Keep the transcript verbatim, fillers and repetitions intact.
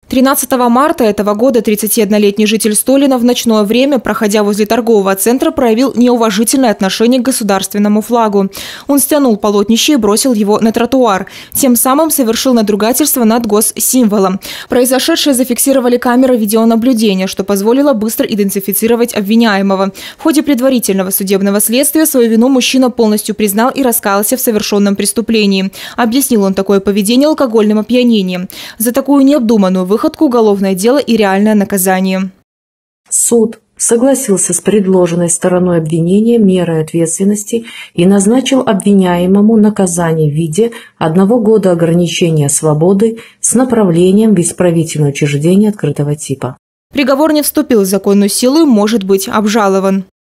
тринадцатого марта этого года тридцатиоднолетний житель Столина в ночное время, проходя возле торгового центра, проявил неуважительное отношение к государственному флагу. Он стянул полотнище и бросил его на тротуар. Тем самым совершил надругательство над госсимволом. Произошедшее зафиксировали камеры видеонаблюдения, что позволило быстро идентифицировать обвиняемого. В ходе предварительного судебного следствия свою вину мужчина полностью признал и раскаялся в совершенном преступлении. Объяснил он такое поведение алкогольным опьянением. За такую необдуманную выходку уголовное дело и реальное наказание. Суд согласился с предложенной стороной обвинения мерой ответственности и назначил обвиняемому наказание в виде одного года ограничения свободы с направлением в исправительное учреждение открытого типа. Приговор не вступил в законную силу и может быть обжалован.